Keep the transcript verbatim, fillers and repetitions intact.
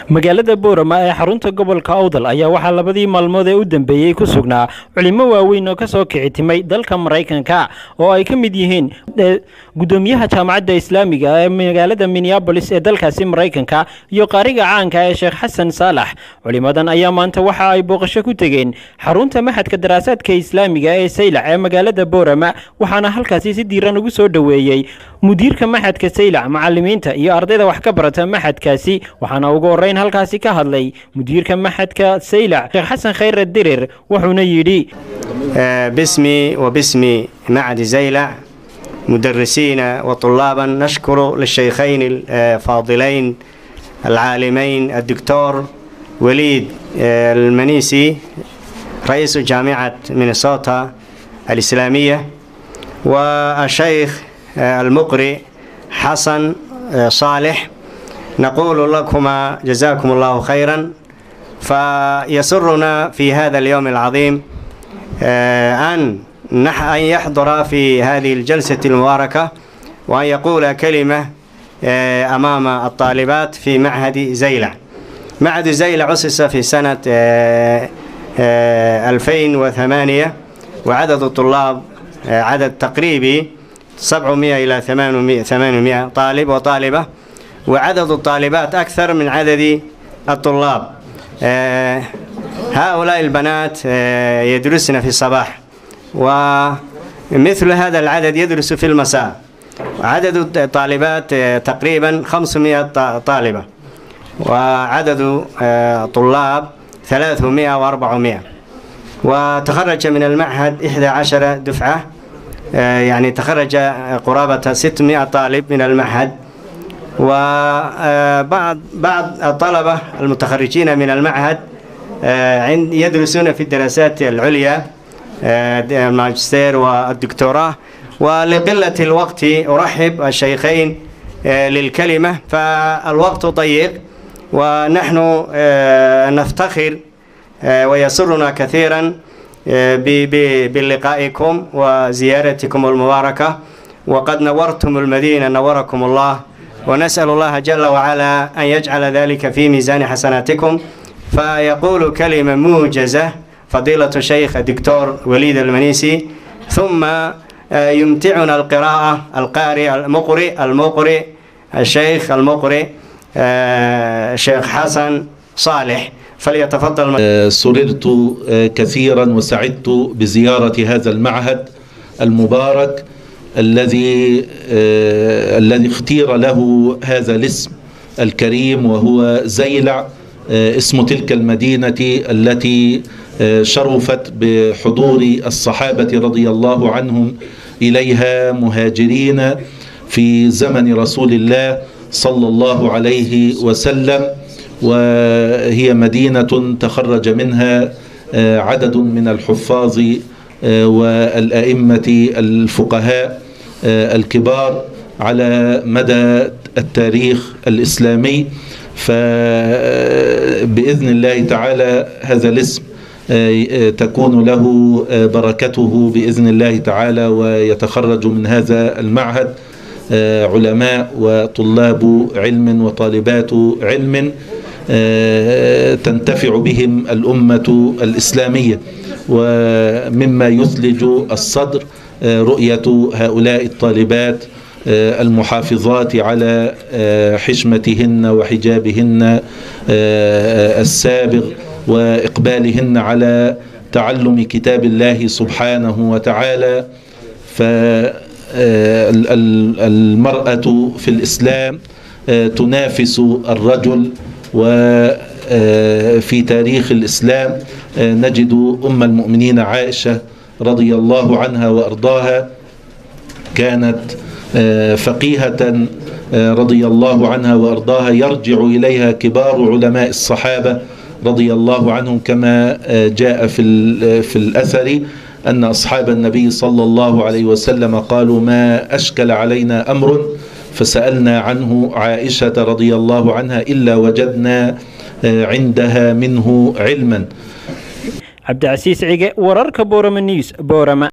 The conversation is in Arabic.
magaalada Boorama ee xarunta gobolka Awdal ayaa waxa labadii maalmood ee u dambeeyay ku sugnaa culimo waaweyn oo ka soo kicitimay dalka Mareykanka oo ay ka mid yihiin gudoomiyaha jaamacadda Islaamiga ee magaalada Minneapolis ee dalkaasi Mareykanka iyo qaariga caanka ee Sheekh Xasan Saalax. Culimadan ayaa maanta waxa ay booqasho ku tageen xarunta maxadka daraasaadka Islaamiga ee Saylac ee magaalada Boorama, waxaana halkaasi si diiran ugu soo dhaweeyay mudiirka maxadka Saylac, macallimiinta iyo ardayda wax ka barata maxadkaasi. waxaana ugu horeyn halkaasi ka hadlay mudiirka maxadka Saylac Sheekh Xasan Khayr Dirir, wuxuuna yidhi باسمي وباسم معهد زيلع مدرسين وطلابا نشكر للشيخين الفاضلين العالمين الدكتور وليد المنيسي رئيس جامعة مينيسوتا الإسلامية والشيخ المقرئ حسن صالح. نقول لكما جزاكم الله خيرا. فيسرنا في هذا اليوم العظيم أن يحضر في هذه الجلسة المباركة وأن يقول كلمة أمام الطالبات في معهد زيلع. معهد زيلع أسس في سنة ألفين وثمانية، وعدد الطلاب عدد تقريبي سبعمائة إلى ثمانمائة طالب وطالبة، وعدد الطالبات أكثر من عدد الطلاب. هؤلاء البنات يدرسن في الصباح، ومثل هذا العدد يدرس في المساء. عدد الطالبات تقريبا خمسمائة طالبة، وعدد طلاب ثلاثمائة وأربعمائة. وتخرج من المعهد إحدى عشرة دفعة، يعني تخرج قرابة ستمائة طالب من المعهد. وبعض بعض الطلبة المتخرجين من المعهد يدرسون في الدراسات العليا، الماجستير والدكتوراه. ولقلة الوقت أرحب الشيخين للكلمة، فالوقت ضيق ونحن نفتخر ويسرنا كثيرا بلقائكم وزيارتكم المباركة، وقد نورتم المدينة، نوركم الله، ونسأل الله جل وعلا أن يجعل ذلك في ميزان حسناتكم. فيقول كلمة موجزة فضيلة الشيخ الدكتور وليد المنيسي، ثم يمتعنا القراءة القارئ المقرئ المقرئ الشيخ المقرئ شيخ حسن صالح، فليتفضل. سررت كثيرا وسعدت بزيارة هذا المعهد المبارك الذي الذي اختير له هذا الاسم الكريم، وهو زيلع، اسم تلك المدينة التي شرفت بحضور الصحابة رضي الله عنهم إليها مهاجرين في زمن رسول الله صلى الله عليه وسلم، وهي مدينة تخرج منها عدد من الحفاظ والأئمة الفقهاء الكبار على مدى التاريخ الإسلامي. فبإذن الله تعالى هذا الاسم تكون له بركته بإذن الله تعالى، ويتخرج من هذا المعهد علماء وطلاب علم وطالبات علم تنتفع بهم الأمة الإسلامية. ومما يثلج الصدر رؤية هؤلاء الطالبات المحافظات على حشمتهن وحجابهن السابغ، وإقبالهن على تعلم كتاب الله سبحانه وتعالى. فالمرأة في الإسلام تنافس الرجل، وفي تاريخ الإسلام نجد أم المؤمنين عائشة رضي الله عنها وأرضاها كانت فقيهة رضي الله عنها وأرضاها، يرجع إليها كبار علماء الصحابة رضي الله عنهم، كما جاء في في الأثر أن أصحاب النبي صلى الله عليه وسلم قالوا: ما أشكل علينا أمر فسألنا عنه عائشة رضي الله عنها إلا وجدنا عندها منه علما. عبد العزيز عيقة، ورارك بورما نيوز، بورما.